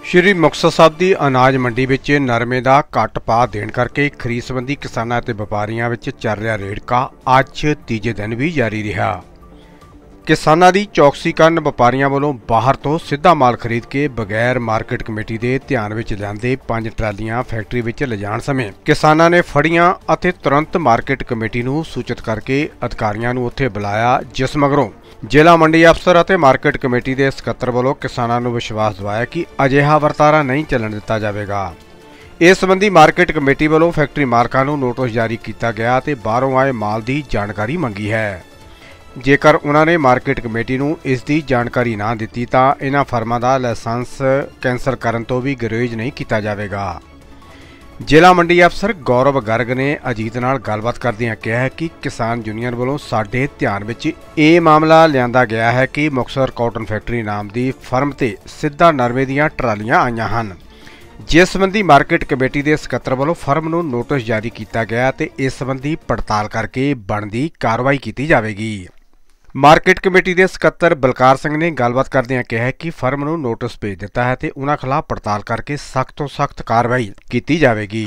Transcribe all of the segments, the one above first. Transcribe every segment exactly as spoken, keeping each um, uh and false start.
श्री मुक्तसर साहब की अनाज मंडी विच नरमे का घट भाव देण करके खरीद संबंधी किसानां ते व्यापारियों विच चल रहा रेड़का अज तीजे दिन भी जारी रहा। किसानां दी चौकसी कारण व्यापारियों वालों बाहर तो सीधा माल खरीद के बगैर मार्केट कमेटी के ध्यान विच लिआंदे पंज ट्रालियां फैक्ट्री विच लिजाण समय किसानां ने फड़ियां अते तुरंत मार्केट कमेटी नूं सूचित करके अधिकारियों नूं उत्थे बुलाया, जिस मगरों जिला मंडी अफसर और मार्केट कमेटी के सकत्तर वालों किसानों को विश्वास दिवाया कि अजिहा वर्तारा नहीं चलन दिता जाएगा। इस संबंधी मार्केट कमेटी वालों फैक्ट्री मालकां नूं नोटिस जारी किया गया ते बाहरों आए माल की जानकारी मंगी है। जेकर उन्होंने मार्केट कमेटी नूं इस दी जानकारी ना दी तो इन्हां फर्मां दा लाइसेंस कैंसल करन तो भी गुरेज नहीं किया जाएगा। जिला मंडी अफसर गौरव गर्ग ने अजीत नाल गलबात करदिआं कहा है कि किसान यूनियन वालों साडे ध्यान विच ये मामला लिआंदा गया है कि मुक्तसर कॉटन फैक्ट्री नाम की फर्म ते सीधा नरमे दीआं ट्रालियां आईआं हन, जिस संबंधी मार्केट कमेटी के सकत्तर वालों फर्म नूं नोटिस जारी किया गया ते इस संबंधी पड़ताल करके बनदी कार्रवाई की जाएगी। मार्केट कमेटी के सकत्तर बलकार सिंह ने गलबात करदिआं कहा कि फर्म नूं नोटिस भेज दिता है ते उन्हां खिलाफ पड़ताल करके सख्त तो सख्त कार्रवाई की जाएगी।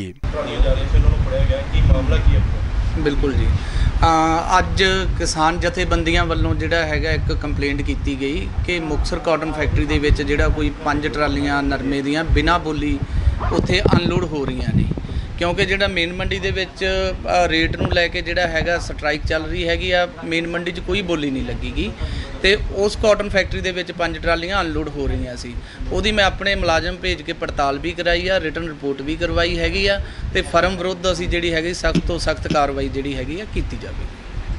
बिल्कुल जी, अज किसान जथेबंदियां वालों जिहड़ा हैगा एक कंप्लेंट की गई कि मुक्तसर कॉटन फैक्ट्री दे विच जिहड़ा कोई पंज ट्रालियां नरमे दीआं बिना बोली उत्थे अनलोड हो रही ने, क्योंकि जिहड़ा main Mandi they which rate नूं लैके जिहड़ा हैगा स्ट्राइक चल रही हैगी आ, मेन मंडी 'च कोई बोली नहीं लगेगी ते उस कॉटन फैक्ट्री दे विच पंज ट्रालियां अनलोड हो रही सी। उहदी मैं अपने मुलाजम भेज के पड़ताल भी कराई आ, रिटन रिपोर्ट भी करवाई हैगी आ ते फर्म विरुद्ध असीं जिहड़ी हैगी सख्त तो सख्त कार्रवाई जिहड़ी हैगी आ कीती जावेगी।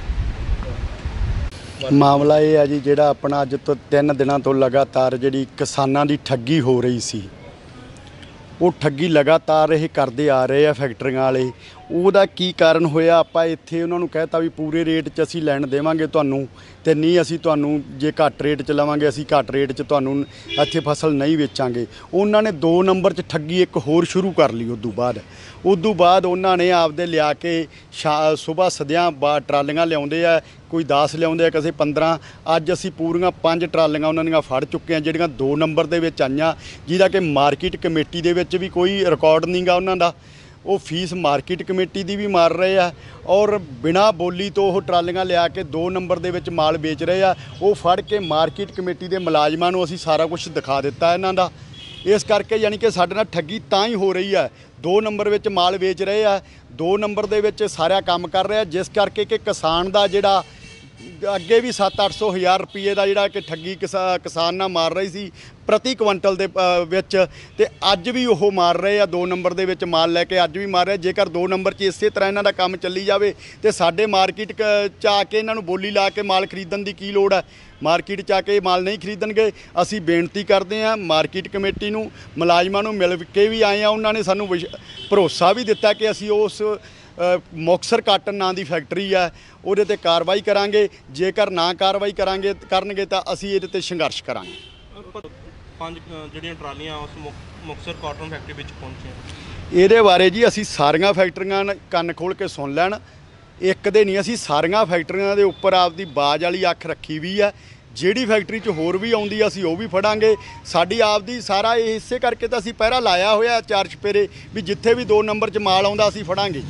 मामला ये है जी, जिहड़ा अपना अज तो तीन दिनों तो लगातार जिहड़ी किसानां दी ठगी हो रही सी, वो ठगी लगातार ये करते आ रहे हैं फैक्ट्रियां वाले। ਉਹਦਾ ਕੀ ਕਾਰਨ ਹੋਇਆ, ਆਪਾਂ ਇੱਥੇ ਉਹਨਾਂ ਨੂੰ ਕਹਿਤਾ ਵੀ ਪੂਰੇ ਰੇਟ 'ਚ ਅਸੀਂ ਲੈਣ ਦੇਵਾਂਗੇ ਤੁਹਾਨੂੰ ਤੇ ਨਹੀਂ ਅਸੀਂ ਤੁਹਾਨੂੰ ਜੇ ਘੱਟ ਰੇਟ 'ਚ ਲਵਾਂਗੇ ਅਸੀਂ ਘੱਟ ਰੇਟ 'ਚ ਤੁਹਾਨੂੰ ਇੱਥੇ ਫਸਲ ਨਹੀਂ ਵੇਚਾਂਗੇ। ਉਹਨਾਂ ਨੇ ਦੋ ਨੰਬਰ 'ਚ ਠੱਗੀ ਇੱਕ ਹੋਰ ਸ਼ੁਰੂ ਕਰ ਲਈ। ਉਦੋਂ ਬਾਅਦ ਉਦੋਂ ਬਾਅਦ ਉਹਨਾਂ ਨੇ ਆਪਦੇ ਲਿਆ ਕੇ ਸੁਬਾਹ ਸਦਿਆਂ ਬਾ ਟਰਾਲੀਆਂ ਲਿਆਉਂਦੇ ਆ, ਕੋਈ ਦਸ ਲਿਆਉਂਦੇ ਆ, ਕਿਸੇ ਪੰਦਰਾਂ। ਅੱਜ ਅਸੀਂ ਪੂਰੀਆਂ ਪੰਜ ਟਰਾਲੀਆਂ ਉਹਨਾਂ ਦੀਆਂ ਫੜ ਚੁੱਕੇ ਹਾਂ, ਜਿਹੜੀਆਂ ਦੋ ਨੰਬਰ ਦੇ ਵਿੱਚ ਆਈਆਂ, ਜਿਹਦਾ ਕਿ ਮਾਰਕੀਟ ਕਮੇਟੀ ਦੇ ਵਿੱਚ ਵੀ ਕੋਈ ਰਿਕਾਰਡ ਨਹੀਂ ਗਾ ਉਹਨਾਂ ਦਾ। वो फीस मार्केट कमेटी की भी मार रहे हैं और बिना बोली तो वो ट्रालियां लिया के दो नंबर दे विच माल बेच रहे हैं। वो फड़ के मार्केट कमेटी के मुलाजमां नूं असीं सारा कुछ दिखा दिता इन्हां दा। इस करके यानी कि साडे नाल ठगी तां ही हो रही है। दो नंबर विच माल बेच रहे हैं, दो नंबर दे विच सारा काम कर रहे हैं, जिस करके कि किसान दा जिहड़ा अगे भी सत्त अठ सौ हज़ार रुपये का जिहड़ा कि ठगी किसा किसान ना मार रही सी प्रति क्विंटल दे विच, ते अज भी वो मार रहे हैं। दो नंबर दे विच माल लैके अज भी मार रहे। जेकर दो नंबर च इस तरह इन्हां दा काम चली जाए तो साडे मार्केट च आके इन्हां नूं बोली ला के माल खरीदण दी की लोड़ है। मार्केट च आके माल नहीं खरीदणगे। असीं बेनती करते हैं मार्केट कमेटी नूं, मुलाजमां नूं मिल के भी आए हैं। उन्होंने सानूं भरोसा भी दिता कि असीं उस मुक्तसर काटन नाम की फैक्ट्री है ਉਹਦੇ ਤੇ कार्रवाई करांगे। जेकर ना कार्रवाई करांगे करनगे तो असीं इहदे ते संघर्ष करांगे। पंज ਜਿਹੜੀਆਂ ਟਰਾਲੀਆਂ ਉਸ ਮੁਕਤਸਰ ਕਾਟਨ फैक्ट्री ਵਿੱਚ ਪਹੁੰਚੀਆਂ, ਇਹਦੇ ਬਾਰੇ ਜੀ ਅਸੀਂ ਸਾਰੀਆਂ ਫੈਕਟਰੀਆਂ ਕੰਨ ਖੋਲ ਕੇ ਸੁਣ ਲੈਣ। ਇੱਕ ਦੇ ਨਹੀਂ, ਅਸੀਂ ਸਾਰੀਆਂ ਫੈਕਟਰੀਆਂ ਦੇ ਉੱਪਰ ਆਪਦੀ ਬਾਜ਼ ਵਾਲੀ ਅੱਖ ਰੱਖੀ ਵੀ ਹੈ। ਜਿਹੜੀ ਫੈਕਟਰੀ 'ਚ ਹੋਰ ਵੀ ਆਉਂਦੀ ਅਸੀਂ ਉਹ ਵੀ ਫੜਾਂਗੇ। ਸਾਡੀ ਆਪਦੀ ਸਾਰਾ ਇਸੇ ਕਰਕੇ ਤਾਂ ਅਸੀਂ ਪਹਿਰਾ ਲਾਇਆ ਹੋਇਆ ਚਾਰ ਚਪੇਰੇ ਵੀ ਜਿੱਥੇ ਵੀ ਦੋ ਨੰਬਰ 'ਚ ਮਾਲ ਆਉਂਦਾ ਅਸੀਂ ਫੜਾਂਗੇ।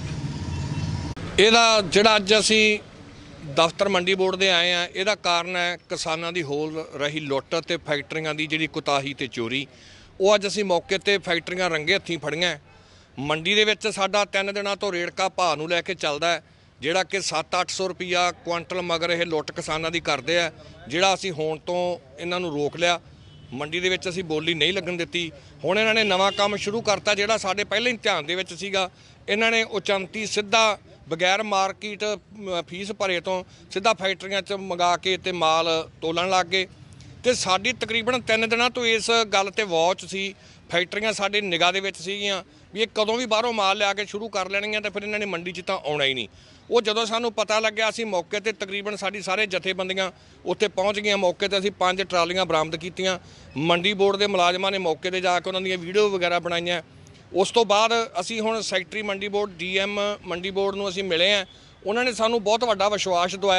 ਇਹਦਾ ਜਿਹੜਾ ਅੱਜ ਅਸੀਂ ਦਫ਼ਤਰ ਮੰਡੀ ਬੋਰਡ ਦੇ ਆਏ ਆ, ਇਹਦਾ ਕਾਰਨ ਹੈ ਕਿਸਾਨਾਂ ਦੀ ਹੋਲ ਰਹੀ ਲੁੱਟ ਤੇ ਫੈਕਟਰੀਆਂ ਦੀ ਜਿਹੜੀ ਕੁਤਾਹੀ ਤੇ ਚੋਰੀ। ਉਹ ਅੱਜ ਅਸੀਂ ਮੌਕੇ ਤੇ ਫੈਕਟਰੀਆਂ ਰੰਗੇ ਹੱਥੀਂ ਫੜੀਆਂ। ਮੰਡੀ ਦੇ ਵਿੱਚ ਸਾਡਾ ਤਿੰਨ ਦਿਨਾਂ ਤੋਂ ਰੇੜਕਾ ਭਾਅ ਨੂੰ ਲੈ ਕੇ ਚੱਲਦਾ, ਜਿਹੜਾ ਕਿ ਸੱਤ ਅੱਠ ਸੌ ਰੁਪਈਆ ਕੁਆਂਟਲ ਮਗਰ ਇਹ ਲੁੱਟ ਕਿਸਾਨਾਂ ਦੀ ਕਰਦੇ ਆ, ਜਿਹੜਾ ਅਸੀਂ ਹੋਣ ਤੋਂ ਇਹਨਾਂ ਨੂੰ ਰੋਕ ਲਿਆ। ਮੰਡੀ ਦੇ ਵਿੱਚ ਅਸੀਂ ਬੋਲੀ ਨਹੀਂ ਲੱਗਣ ਦਿੱਤੀ। ਹੁਣ ਇਹਨਾਂ ਨੇ ਨਵਾਂ ਕੰਮ ਸ਼ੁਰੂ ਕਰਤਾ, ਜਿਹੜਾ ਸਾਡੇ ਪਹਿਲਾਂ ਹੀ ਧਿਆਨ ਦੇ ਵਿੱਚ ਸੀਗਾ। ਇਹਨਾਂ ਨੇ ਉਚੰਤੀ ਸਿੱਧਾ बगैर मार्केट फीस भरे तो सीधा फैक्ट्रियां च मंगा के ते माल तोलन लग गए। तो साडी तकरीबन तीन दिनों तो इस गल ते वॉच सी। फैक्ट्रियां साडी निगाह दे विच सीगियां भी ये कदों भी बाहरों माल लिया के शुरू कर लैणगीਆਂ, तो फिर इन्हां ने मंडी 'ਚ ਤਾਂ आउणा ही नहीं। वो जदों सानूं पता लग्या असीं मौके ते तकरीबन साडी सारे जथेबंदियां उत्थे पहुँच गईयां। मौके ते असीं पंज ट्रालियां बरामद कीतियां। मंडी बोर्ड के मुलाजमां ने मौके ते जाके उन्हां दीयां वीडियो वगैरह बनाईयां। उस तो बाद असी हुण secretary Mandi board D M Mandi board नूं असी मिले हैं। उन्होंने सानू बहुत वड्डा विश्वास दवाया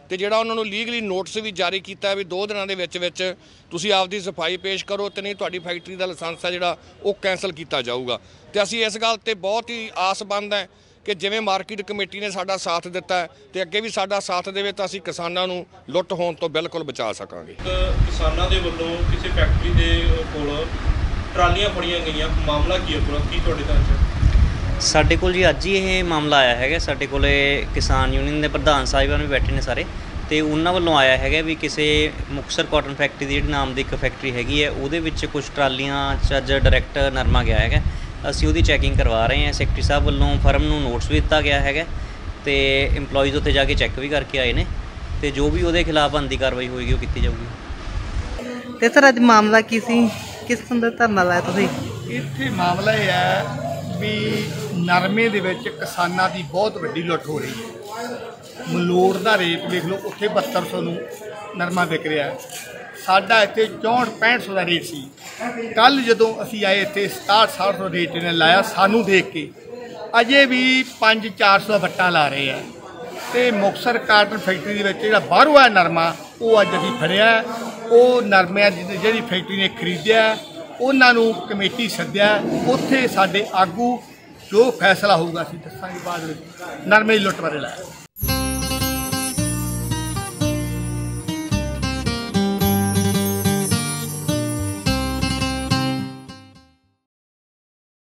ਤੇ ਜਿਹੜਾ ਉਹਨਾਂ ਨੂੰ ਲੀਗਲੀ ਨੋਟਿਸ ਵੀ ਜਾਰੀ ਕੀਤਾ ਵੀ ਦੋ ਦਿਨਾਂ ਦੇ ਵਿੱਚ ਵਿੱਚ ਤੁਸੀਂ ਆਪਦੀ ਸਫਾਈ ਪੇਸ਼ ਕਰੋ ਤੇ ਨਹੀਂ ਤੁਹਾਡੀ ਫੈਕਟਰੀ ਦਾ ਲਾਇਸੈਂਸ ਹੈ ਜਿਹੜਾ ਉਹ ਕੈਂਸਲ ਕੀਤਾ ਜਾਊਗਾ। ਤੇ ਅਸੀਂ ਇਸ ਗੱਲ ਤੇ ਬਹੁਤ ਹੀ ਆਸਬੰਦ ਹੈ ਕਿ ਜਿਵੇਂ ਮਾਰਕੀਟ ਕਮੇਟੀ ਨੇ ਸਾਡਾ ਸਾਥ ਦਿੱਤਾ ਹੈ ਤੇ ਅੱਗੇ ਵੀ ਸਾਡਾ ਸਾਥ ਦੇਵੇ ਤਾਂ ਅਸੀਂ ਕਿਸਾਨਾਂ ਨੂੰ ਲੁੱਟ ਹੋਣ ਤੋਂ ਬਿਲਕੁਲ ਬਚਾ ਸਕਾਂਗੇ। ਕਿਸਾਨਾਂ ਦੇ ਵੱਲੋਂ ਕਿਸੇ ਫੈਕਟਰੀ ਦੇ ਕੋਲ ਟਰਾਲੀਆਂ ਫੜੀਆਂ ਗਈਆਂ, ਮਾਮਲਾ ਕੀ ਹੈ ਪੂਰਾ, ਕੀ ਤੁਹਾਡੇ ਧਿਆਨ 'ਚ? ਸਾਡੇ ਕੋਲ ਜੀ ਅੱਜ ਹੀ ਇਹ ਮਾਮਲਾ ਆਇਆ ਹੈਗਾ। ਸਾਡੇ ਕੋਲ ਕਿਸਾਨ ਯੂਨੀਅਨ ਦੇ ਪ੍ਰਧਾਨ ਸਾਹਿਬਾਨ ਵੀ ਬੈਠੇ ਨੇ ਸਾਰੇ, ਤੇ ਉਹਨਾਂ ਵੱਲੋਂ ਆਇਆ ਹੈਗਾ ਵੀ ਕਿਸੇ ਮੁਕਤਸਰ ਕਾਟਨ ਫੈਕਟਰੀ ਦੀ ਜਿਹੜੀ ਨਾਮ ਦੀ ਇੱਕ ਫੈਕਟਰੀ ਹੈਗੀ ਹੈ ਉਹਦੇ ਵਿੱਚ ਕੁਝ ਟਰਾਲੀਆਂ 'ਚ ਅੱਜ ਡਾਇਰੈਕਟ ਨਰਮਾ ਗਿਆ ਹੈਗਾ। ਅਸੀਂ ਉਹਦੀ ਚੈਕਿੰਗ ਕਰਵਾ ਰਹੇ ਹਾਂ। ਸੈਕਟਰੀ ਸਾਹਿਬ ਵੱਲੋਂ ਫਰਮ ਨੂੰ ਨੋਟਿਸ ਵੀ ਦਿੱਤਾ ਗਿਆ ਹੈਗਾ ਤੇ ਇੰਪਲੋਈਜ਼ ਉੱਥੇ ਜਾ ਕੇ ਚੈੱਕ ਵੀ ਕਰਕੇ ਆਏ ਨੇ ਤੇ ਜੋ ਵੀ ਉਹਦੇ ਖਿਲਾਫ ਬਣਦੀ ਕਾਰਵਾਈ ਹੋਏਗੀ ਉਹ ਕੀਤੀ ਜਾਊਗੀ। ਤੇ ਸਰ ਅੱਜ ਮਾਮਲਾ ਕੀ ਸੀ, ਕਿਸ ਸੰਦਰਭ ਧਰਨਾ ਲਾਇਆ ਤੁਸੀਂ? ਇੱਥੇ ਮਾਮਲਾ ਇਹ ਹੈ ਵੀ ਨਰਮੇ ਦੇ ਵਿੱਚ ਕਿਸਾਨਾਂ ਦੀ ਬਹੁਤ ਵੱਡੀ ਲੁੱਟ ਹੋ ਰਹੀ ਹੈ। ਮਲੋੜ ਦਾ ਰੇਟ ਵੇਖ ਲਓ, ਉੱਥੇ ਬਹੱਤਰ ਸੌ ਨੂੰ ਨਰਮਾ ਵਿਕ ਰਿਹਾ, ਸਾਡਾ ਇੱਥੇ ਚੌਂਹਠ ਪੈਂਹਠ ਸੌ ਦਾ ਰੇਟ ਸੀ। ਕੱਲ੍ਹ ਜਦੋਂ ਅਸੀਂ ਆਏ ਇੱਥੇ ਸਤਾਹਠ ਸਾਠ ਸੌ ਰੇਟ ਨੇ ਲਾਇਆ ਸਾਨੂੰ ਦੇਖ ਕੇ। ਅਜੇ ਵੀ ਪੰਜ ਚਾਰ ਸੌ ਵੱਟਾਂ ਲਾ ਰਹੇ ਆ। ਅਤੇ ਮੁਕਤਸਰ ਕਾਟਨ ਫੈਕਟਰੀ ਦੇ ਵਿੱਚ ਜਿਹੜਾ ਬਾਹਰੋਂ ਆ ਨਰਮਾ ਉਹ ਅੱਜ ਅਸੀਂ ਫੜਿਆ। ਉਹ ਨਰਮਿਆਂ ਦੀ ਜਿਹੜੀ ਫੈਕਟਰੀ ਨੇ ਖਰੀਦਿਆ ਉਹਨਾਂ ਨੂੰ ਕਮੇਟੀ ਸੱਦਿਆ, ਉੱਥੇ ਸਾਡੇ ਆਗੂ ਜੋ ਫੈਸਲਾ ਹੋਊਗਾ ਅਸੀਂ ਦੱਸਾਂਗੇ ਬਾਅਦ ਵਿੱਚ। ਨਰਮੇ ਦੀ ਲੁੱਟ ਬਾਰੇ ਲਾਇਆ।